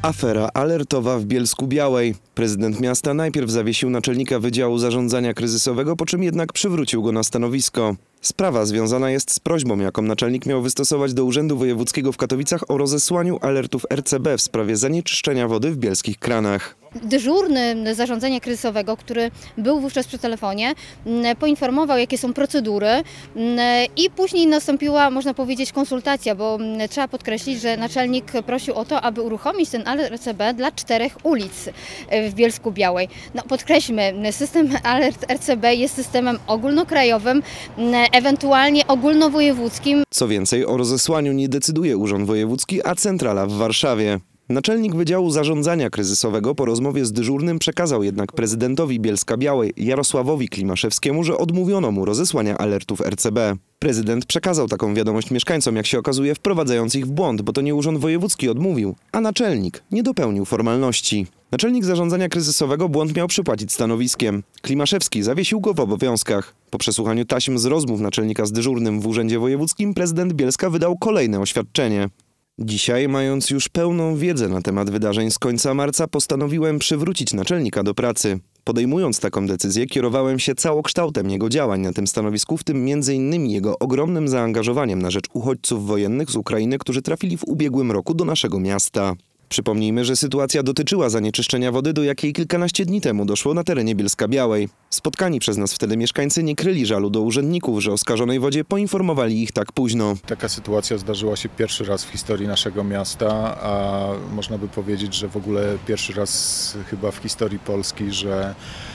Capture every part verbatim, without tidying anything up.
Afera alertowa w Bielsku-Białej. Prezydent miasta najpierw zawiesił naczelnika Wydziału Zarządzania Kryzysowego, po czym jednak przywrócił go na stanowisko. Sprawa związana jest z prośbą, jaką naczelnik miał wystosować do Urzędu Wojewódzkiego w Katowicach o rozesłaniu alertów R C B w sprawie zanieczyszczenia wody w bielskich kranach. Dyżurny zarządzania kryzysowego, który był wówczas przy telefonie, poinformował, jakie są procedury i później nastąpiła, można powiedzieć, konsultacja, bo trzeba podkreślić, że naczelnik prosił o to, aby uruchomić ten alert R C B dla czterech ulic w Bielsku-Białej. No, podkreślmy, system alert R C B jest systemem ogólnokrajowym, ewentualnie ogólnowojewódzkim. Co więcej, o rozesłaniu nie decyduje Urząd Wojewódzki, a centrala w Warszawie. Naczelnik Wydziału Zarządzania Kryzysowego po rozmowie z dyżurnym przekazał jednak prezydentowi Bielska-Białej Jarosławowi Klimaszewskiemu, że odmówiono mu rozesłania alertów R C B. Prezydent przekazał taką wiadomość mieszkańcom, jak się okazuje, wprowadzając ich w błąd, bo to nie Urząd Wojewódzki odmówił, a naczelnik nie dopełnił formalności. Naczelnik Zarządzania Kryzysowego błąd miał przypłacić stanowiskiem. Klimaszewski zawiesił go w obowiązkach. Po przesłuchaniu taśm z rozmów naczelnika z dyżurnym w Urzędzie Wojewódzkim prezydent Bielska wydał kolejne oświadczenie. Dzisiaj, mając już pełną wiedzę na temat wydarzeń z końca marca, postanowiłem przywrócić naczelnika do pracy. Podejmując taką decyzję, kierowałem się całokształtem jego działań na tym stanowisku, w tym między innymi jego ogromnym zaangażowaniem na rzecz uchodźców wojennych z Ukrainy, którzy trafili w ubiegłym roku do naszego miasta. Przypomnijmy, że sytuacja dotyczyła zanieczyszczenia wody, do jakiej kilkanaście dni temu doszło na terenie Bielska-Białej. Spotkani przez nas wtedy mieszkańcy nie kryli żalu do urzędników, że o skażonej wodzie poinformowali ich tak późno. Taka sytuacja zdarzyła się pierwszy raz w historii naszego miasta, a można by powiedzieć, że w ogóle pierwszy raz chyba w historii Polski, że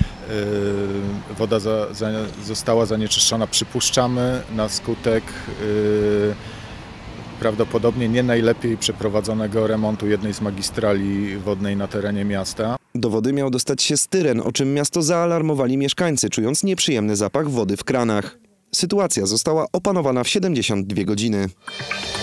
yy, woda za, za, została zanieczyszczona. Przypuszczamy na skutek yy, prawdopodobnie nie najlepiej przeprowadzonego remontu jednej z magistrali wodnej na terenie miasta. Do wody miał dostać się styren, o czym miasto zaalarmowali mieszkańcy, czując nieprzyjemny zapach wody w kranach. Sytuacja została opanowana w siedemdziesiąt dwie godziny.